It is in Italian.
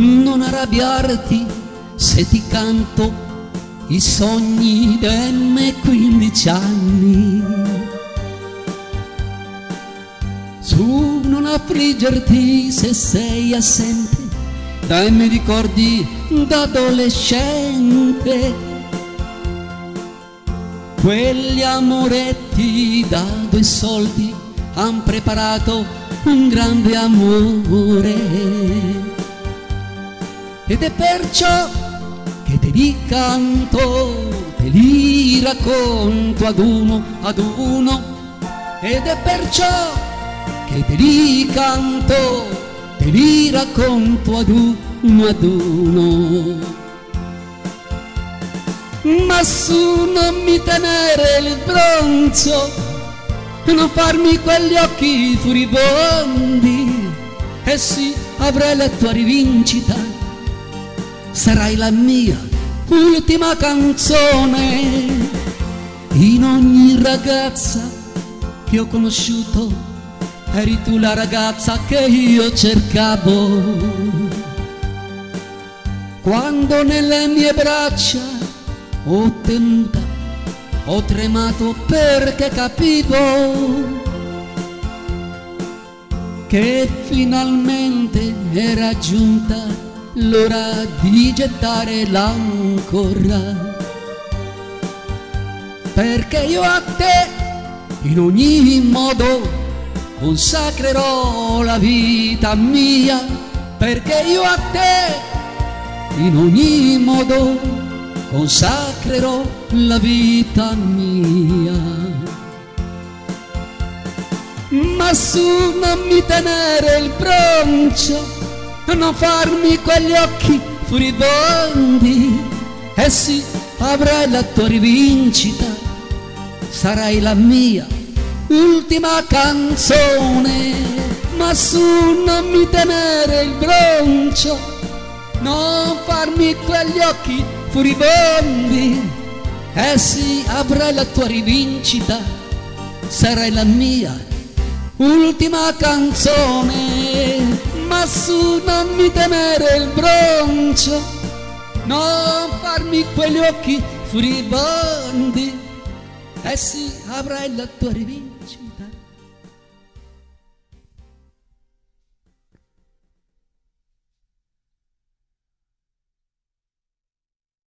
non arrabbiarti se ti canto i sogni dei miei 15 anni. Su, non affliggerti se sei assente dai miei ricordi d'adolescente. Quegli amoretti da 2 soldi han preparato un grande amore, ed è perciò che te li canto, te li racconto ad uno, ed è perciò che te li canto, te li racconto ad uno. Ma su, non mi tenere il bronzo, non farmi quegli occhi furibondi, e sì, avrai la tua rivincita, sarai la mia ultima canzone. In ogni ragazza che ho conosciuto eri tu la ragazza che io cercavo. Quando nelle mie braccia ho temuta, ho tremato perché capivo che finalmente era giunta l'ora di gettare l'ancora. Perché io a te in ogni modo consacrerò la vita mia, perché io a te in ogni modo consacrerò la vita mia. Ma su, non mi tenere il broncio, non farmi quegli occhi furibondi, e sì, avrai la tua rivincita, sarai la mia ultima canzone. Ma su, non mi tenere il broncio, non farmi quegli occhi furibondi, eh sì, avrai la tua rivincita, sarai la mia ultima canzone. Ma su, non mi tenere il broncio, non farmi quegli occhi furibondi, eh sì, avrai la tua rivincita.